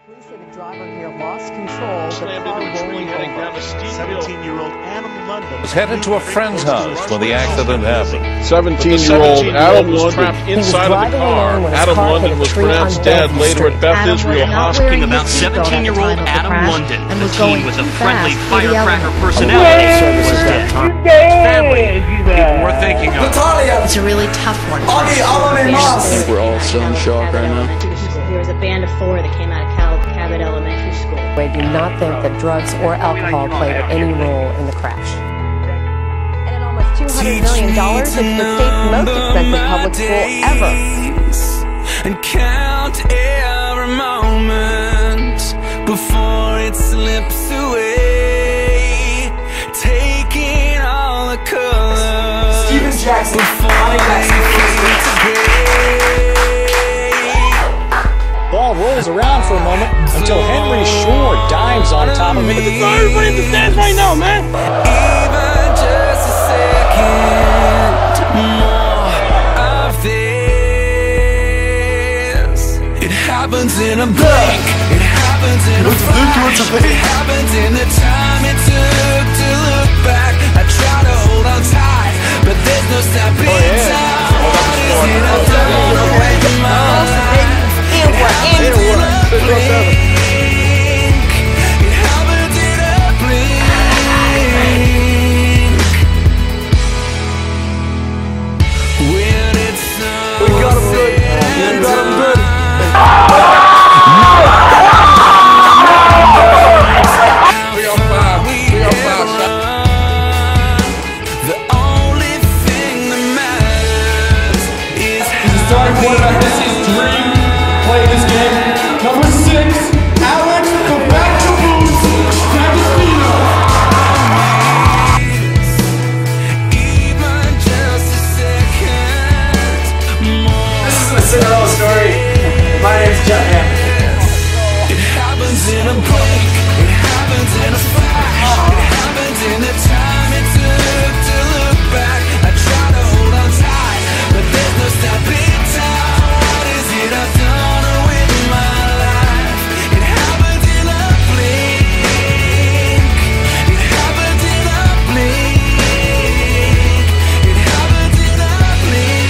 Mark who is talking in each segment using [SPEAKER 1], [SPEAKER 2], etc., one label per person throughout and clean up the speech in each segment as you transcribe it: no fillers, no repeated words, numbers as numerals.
[SPEAKER 1] Police say the driver here lost control.
[SPEAKER 2] Slammed into a tree heading down a steep hill.
[SPEAKER 3] 17-year-old Adam London
[SPEAKER 4] was headed to a friend's house when the accident happened.
[SPEAKER 2] 17-year-old Adam was trapped inside of the car. Adam London was pronounced dead later at Beth Israel Hospital.
[SPEAKER 5] About 17-year-old Adam London, the teen with a friendly firecracker personality, was dead. Family, people were thinking of.
[SPEAKER 6] It's a really tough one.
[SPEAKER 7] I think we're all still in shock right now.
[SPEAKER 6] There was a band of 4 that came out of Cabot Elementary School.
[SPEAKER 1] I do not think that drugs or alcohol played any role in the crash. And at almost $200 million, it's the state's most expensive public school ever.
[SPEAKER 8] And count every moment before it slips away, taking all the colors.
[SPEAKER 9] Steven Jackson.
[SPEAKER 10] Ball rolls around for a moment until Henry Shore dives on top of it.
[SPEAKER 2] It's everybody in the stands right now, man.
[SPEAKER 8] Even just a second more of this. It happens in a blink. It happens in a flash. It happens in the time it took to look back. I try to hold on tight, but there's no stopping time. What is it I've done away from my life?
[SPEAKER 9] Cinderella story. My name's Jeff Hammond.
[SPEAKER 8] It happens in a blink. It happens in a flash. It happens in the time it took to look back. I try to hold on tight, but there's no stopping time. What is it I've done with my life? It happens in a blink. It happens in a blink. It happens in a blink.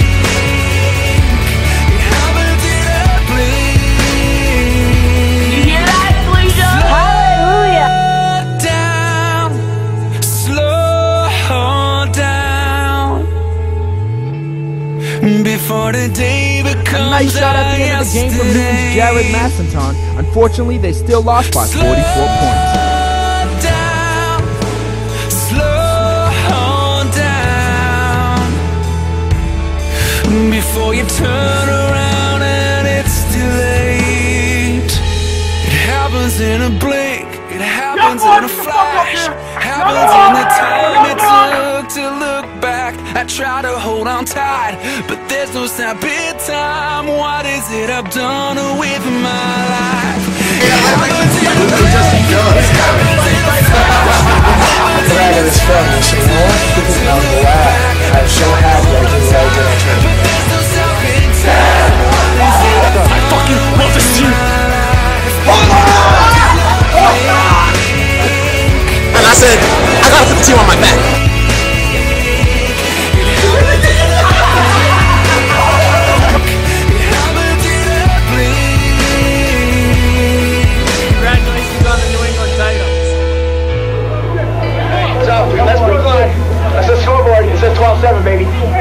[SPEAKER 8] Before the day becomes
[SPEAKER 11] a nice shot at the end of the game from Newton's Jared Massenton. Unfortunately, they still lost by 44 points.
[SPEAKER 8] Slow down before you turn around and it's too late. It happens in a blink. It happens in a flash. Happens in the time it took to look back. I try to hold on tight, but there's no stopping time. What is it I've done with my life? It happens in a blink.
[SPEAKER 9] This film, you see, no one because I'm glad. I'm so happy I did what I did.
[SPEAKER 8] But there's no stopping time.
[SPEAKER 2] I fucking love this team.
[SPEAKER 9] And I said, I gotta put the team on my back.
[SPEAKER 2] Congratulations on the New England titles.
[SPEAKER 9] Hey, so, let's move on. That's the scoreboard. It says 12-7, baby.